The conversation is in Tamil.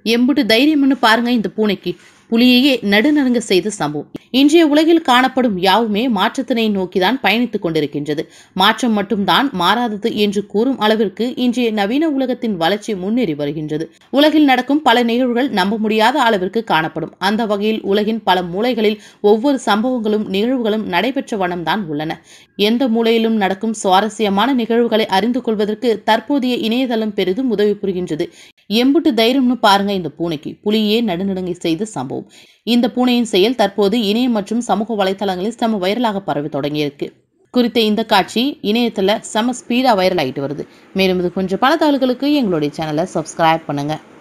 எம்புட்டு தைரியம்னு பாருங்க இந்த பூனைக்கு. புலியையே நடுநடுங்க செய்த சம்பவம். இன்றைய உலகில் காணப்படும் யாவுமே மாற்றத்தினை நோக்கிதான் பயணித்துக் கொண்டிருக்கின்றது. மாற்றம் மட்டும்தான் மாறாதது என்று கூறும் அளவிற்கு இன்றைய நவீன உலகத்தின் வளர்ச்சி முன்னேறி வருகின்றது. உலகில் நடக்கும் பல நிகழ்வுகள் நம்ப முடியாத அளவிற்கு காணப்படும். அந்த வகையில் உலகின் பல மூலைகளில் ஒவ்வொரு சம்பவங்களும் நிகழ்வுகளும் நடைபெற்ற வண்ணம்தான் உள்ளன. எந்த மூலையிலும் நடக்கும் சுவாரஸ்யமான நிகழ்வுகளை அறிந்து கொள்வதற்கு தற்போதைய இணையதளம் பெரிதும் உதவி புரிகின்றது. எம்புட்டு தைரியம்னு பாருங்க இந்த பூனைக்கு. புலியே நடுநடுங்கி செய்த சம்பவம். இந்த பூனையின் செயல் தற்போது இணையம் மற்றும் சமூக வலைதளங்களில் செம வைரலாக பரவி தொடங்கியிருக்கு. குறித்த இந்த காட்சி இணையத்துல செம ஸ்பீடா வைரல் ஆகிட்டு வருது. மேலும் இது கொஞ்சம் பல தகவல்களுக்கு எங்களுடைய சேனலை சப்ஸ்கிரைப் பண்ணுங்க.